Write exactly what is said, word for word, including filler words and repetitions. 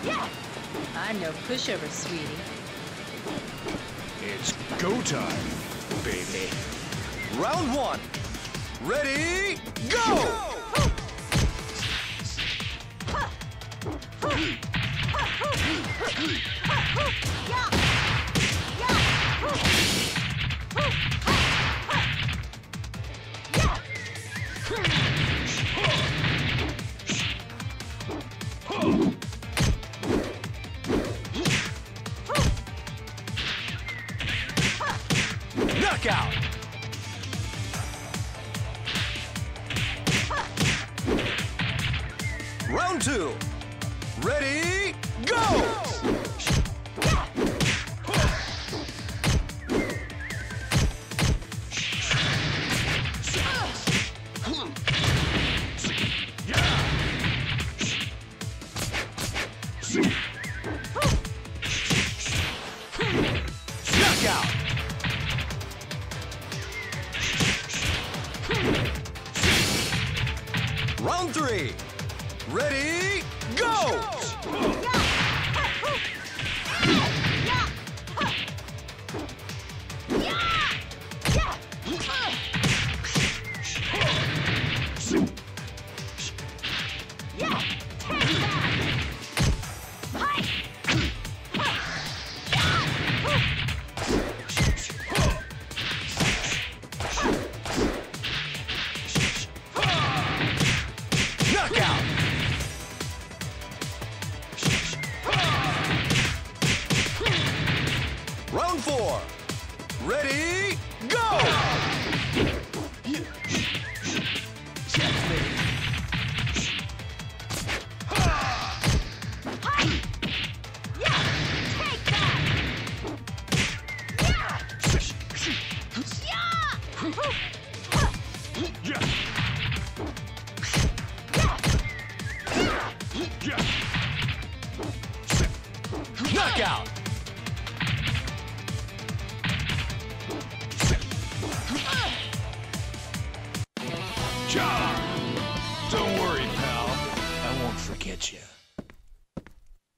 I'm no pushover, sweetie. It's go time, baby. Round one. Ready, go! Knockout! Round two. Ready, go! Knockout! Round three. Ready, go! Knockout! Round four. Ready, go! Knockout! John! Don't worry, pal. I won't forget you.